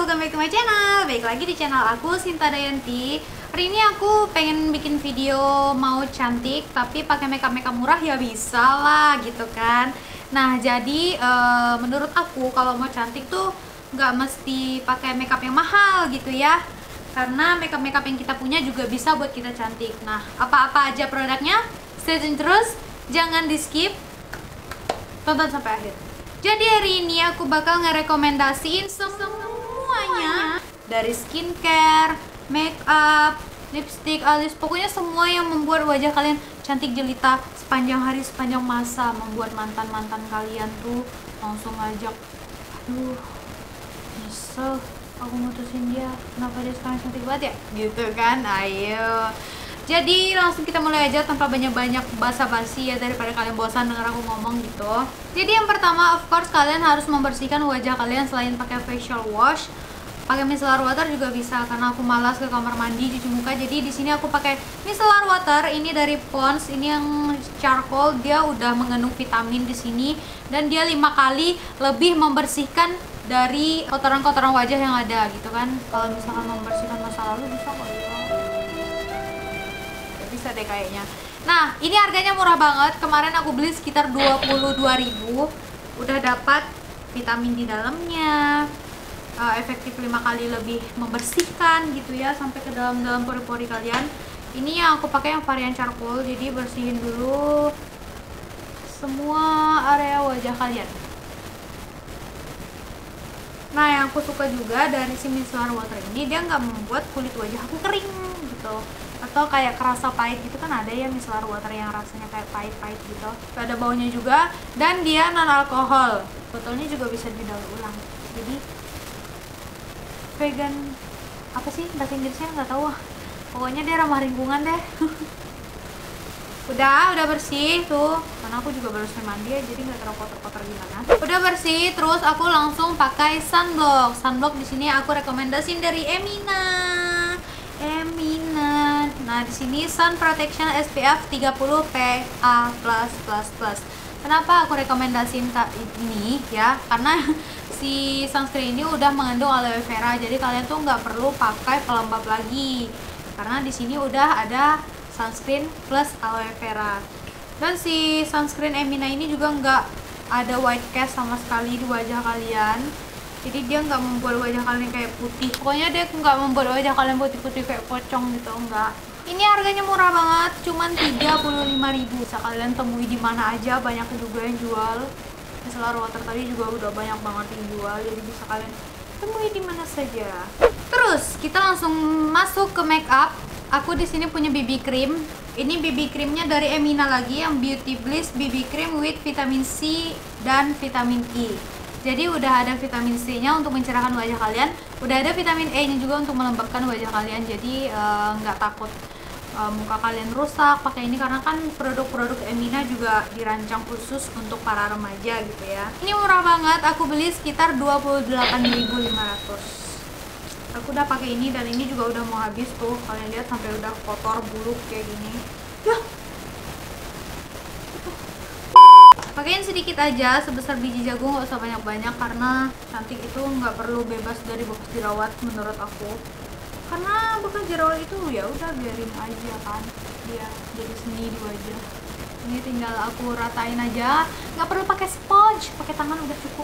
welcome back to my channel. Baik lagi di channel aku, Sinta Dayanti. Hari ini aku pengen bikin video mau cantik tapi pakai makeup murah ya bisa lah gitu kan. Nah jadi menurut aku kalau mau cantik tuh nggak mesti pakai makeup yang mahal gitu ya. Karena makeup yang kita punya juga bisa buat kita cantik. Nah apa-apa aja produknya? Stay tune terus, jangan di skip, tonton sampai akhir. Jadi hari ini aku bakal ngerekomendasiin semuanya, dari skincare, makeup, lipstick, alis, pokoknya semua yang membuat wajah kalian cantik jelita sepanjang hari, sepanjang masa. Membuat mantan-mantan kalian tuh langsung ngajak, aduh nyesel aku mutusin dia, kenapa dia sekarang cantik banget ya, gitu kan. Ayo, jadi langsung kita mulai aja tanpa banyak-banyak basa-basi ya, daripada kalian bosan denger aku ngomong gitu. Jadi yang pertama, of course kalian harus membersihkan wajah kalian. Selain pakai facial wash, pakai micellar water juga bisa, karena aku malas ke kamar mandi cuci muka. Jadi di sini aku pakai micellar water ini dari Pond's, ini yang charcoal. Dia udah mengandung vitamin di sini dan dia 5 kali lebih membersihkan dari kotoran-kotoran wajah yang ada gitu kan. Kalau misalkan membersihkan masa lalu bisa kok ya. Bisa deh kayaknya. Nah ini harganya murah banget, kemarin aku beli sekitar 22.000. Udah dapat vitamin di dalamnya, efektif 5 kali lebih membersihkan gitu ya, sampai ke dalam pori-pori kalian. Ini yang aku pakai yang varian charcoal, jadi bersihin dulu semua area wajah kalian. Nah yang aku suka juga dari si micellar water ini, dia nggak membuat kulit wajah aku kering gitu, atau kayak kerasa pahit gitu kan. Ada ya micellar water yang rasanya kayak pahit-pahit gitu, gak ada baunya juga, dan dia non alkohol. Botolnya juga bisa didaur ulang, jadi vegan, apa sih bahasa Inggrisnya nggak tahu, pokoknya dia ramah lingkungan deh. udah bersih tuh, karena aku juga baru selesai mandi ya, jadi nggak terlalu kotor-kotor gimana. Udah bersih, terus aku langsung pakai sunblock. Sunblock di sini aku rekomendasiin dari Emina. Nah di sini sun protection SPF 30 PA+++. Kenapa aku rekomendasiin ini ya? Karena si sunscreen ini udah mengandung aloe vera, jadi kalian tuh nggak perlu pakai pelembab lagi, karena di sini udah ada sunscreen plus aloe vera. Dan si sunscreen Emina ini juga nggak ada white cast sama sekali di wajah kalian, jadi dia nggak membuat wajah kalian kayak putih. Pokoknya dia nggak membuat wajah kalian putih-putih kayak pocong gitu, enggak. Ini harganya murah banget, cuman 35.000. Bisa kalian temui di mana aja, banyak juga yang jual. Micellar water tadi juga udah banyak banget yang jual, jadi bisa kalian temui di mana saja. Terus kita langsung masuk ke makeup. Aku di sini punya BB cream. Ini BB creamnya dari Emina lagi, yang Beauty Bliss BB cream with vitamin C dan vitamin E. Jadi udah ada vitamin C-nya untuk mencerahkan wajah kalian, udah ada vitamin E-nya juga untuk melembabkan wajah kalian. Jadi nggak takut muka kalian rusak pakai ini, karena kan produk-produk Emina juga dirancang khusus untuk para remaja gitu ya. Ini murah banget, aku beli sekitar 28.500. Aku udah pakai ini dan ini juga udah mau habis tuh, kalian lihat sampai udah kotor buluk kayak gini ya. Pakaiin sedikit aja, sebesar biji jagung, nggak usah banyak-banyak, karena cantik itu nggak perlu bebas dari bekas jerawat menurut aku. Karena bekas jerawat itu ya udah biarin aja kan, dia jadi seni di wajah. Ini tinggal aku ratain aja, nggak perlu pakai sponge, pakai tangan udah cukup.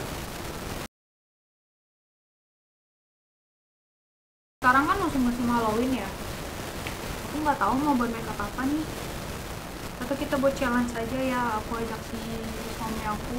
Sekarang kan musim Halloween ya, aku nggak tahu mau buat makeup apa nih, atau kita buat challenge aja ya, aku ajak si suami aku.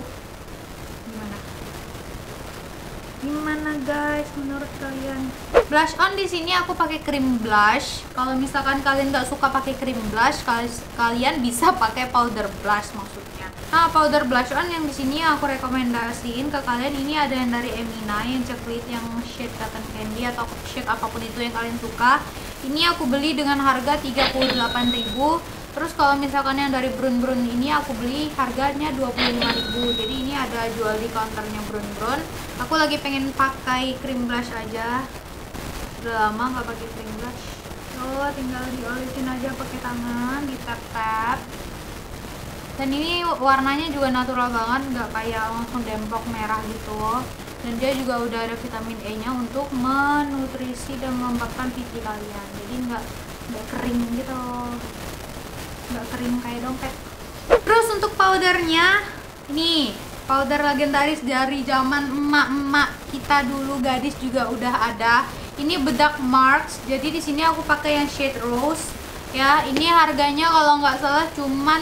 Gimana guys menurut kalian? Blush on di sini aku pakai cream blush. Kalau misalkan kalian nggak suka pakai cream blush, kalian bisa pakai powder blush maksudnya. Nah powder blush on yang di sini aku rekomendasiin ke kalian, ini ada yang dari Emina yang coklat, yang shade cotton candy atau shade apapun itu yang kalian suka. Ini aku beli dengan harga 38.000. Terus kalau misalkan yang dari Brun ini aku beli harganya 25.000. Jadi ini ada jual di counternya Brun. Aku lagi pengen pakai cream blush aja, udah lama nggak pakai cream blush. So tinggal diolesin aja pakai tangan, di tap. Dan ini warnanya juga natural banget, nggak kayak langsung demplok merah gitu. dan dia juga udah ada vitamin E nya untuk menutrisi dan melembabkan pipi kalian, jadi nggak kering gitu, nggak kering kayak dompet. Terus untuk powdernya, ini powder legendaris dari zaman emak-emak kita dulu, gadis juga udah ada. Ini bedak Marks, jadi di sini aku pakai yang shade rose ya. Ini harganya kalau nggak salah cuman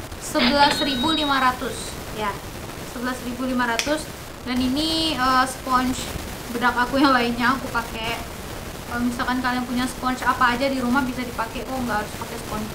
11.500 ya, 11.500. Dan ini sponge bedak aku yang lainnya aku pakai. Kalau misalkan kalian punya sponge apa aja di rumah bisa dipakai kok, nggak harus pakai sponge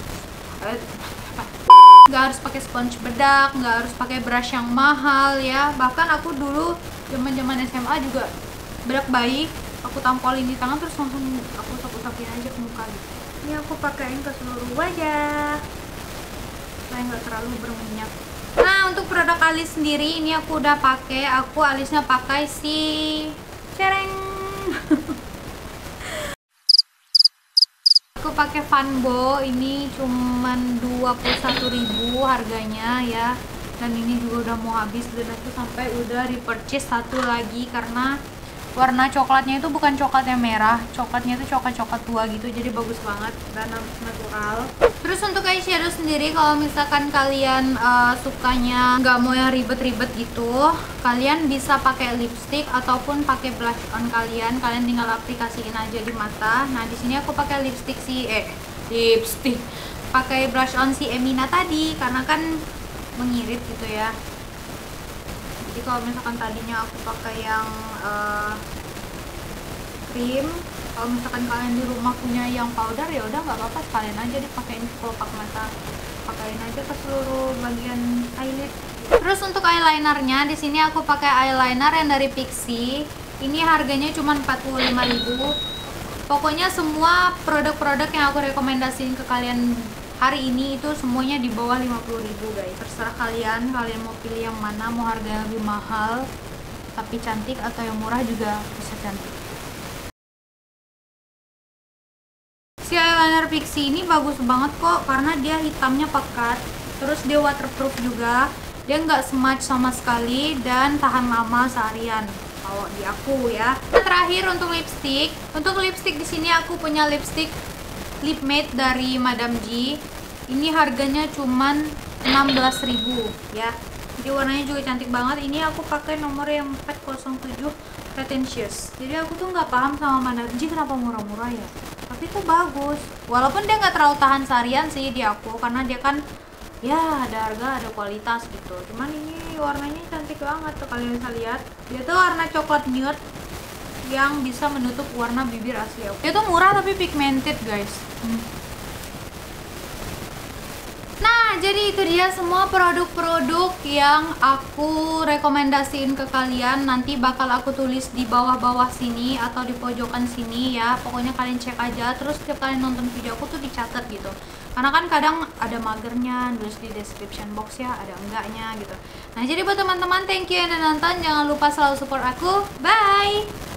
nggak harus pakai sponge bedak, nggak harus pakai brush yang mahal ya. Bahkan aku dulu zaman SMA juga bedak bayi aku tampolin di tangan terus langsung aku usap-usapin aja ke muka gitu. Ini aku pakaiin ke seluruh wajah supaya nggak terlalu berminyak. Nah, untuk produk alis sendiri ini aku udah pakai, aku alisnya pakai si cereng. Aku pakai Fanbo, ini cuman 21.000 harganya ya. Dan ini juga udah mau habis dan aku sampai udah repurchase satu lagi karena warna coklatnya itu bukan coklat yang merah, coklatnya itu coklat tua gitu, jadi bagus banget dan natural. Terus untuk eyeshadow sendiri, kalau misalkan kalian sukanya nggak mau yang ribet-ribet gitu, kalian bisa pakai lipstick ataupun pakai blush on kalian tinggal aplikasiin aja di mata. Nah di sini aku pakai lipstick pakai blush on si Emina tadi karena kan mengirit gitu ya. Jadi kalau misalkan tadinya aku pakai yang krim, kalau misalkan kalian di rumah punya yang powder ya udah nggak apa-apa, sekalian aja dipakein kelopak mata, pakein aja ke seluruh bagian eyelid. Terus untuk eyelinernya di sini aku pakai eyeliner yang dari Pixi. Ini harganya cuma 45.000. Pokoknya semua produk-produk yang aku rekomendasiin ke kalian hari ini itu semuanya di bawah 50.000 guys. Terserah kalian mau pilih yang mana, mau harga lebih mahal tapi cantik atau yang murah juga bisa cantik. Si eyeliner Pixi ini bagus banget kok karena dia hitamnya pekat, terus dia waterproof juga, dia nggak smudge sama sekali dan tahan lama seharian kalau di aku ya. Terakhir untuk lipstick di sini aku punya lipstick Lip Matte dari Madame G. Ini harganya cuman 16.000 ya. Jadi warnanya juga cantik banget. Ini aku pakai nomor yang 407 Pretentious. Jadi aku tuh nggak paham sama Madame G kenapa murah-murah ya. Tapi itu bagus. Walaupun dia nggak terlalu tahan seharian sih di aku, karena dia kan ya ada harga ada kualitas gitu. Cuman ini warnanya cantik banget tuh, kalian bisa lihat. Dia tuh warna coklat nude yang bisa menutup warna bibir asli aku. Dia tuh murah tapi pigmented guys. Nah, jadi itu dia semua produk-produk yang aku rekomendasiin ke kalian. Nanti bakal aku tulis di bawah-bawah sini atau di pojokan sini ya. Pokoknya kalian cek aja. Terus setiap kalian nonton video aku tuh dicatat gitu. Karena kan kadang ada magernya, nulis di description box ya, ada enggaknya gitu. Nah, jadi buat teman-teman, thank you yang udah nonton. Jangan lupa selalu support aku. Bye!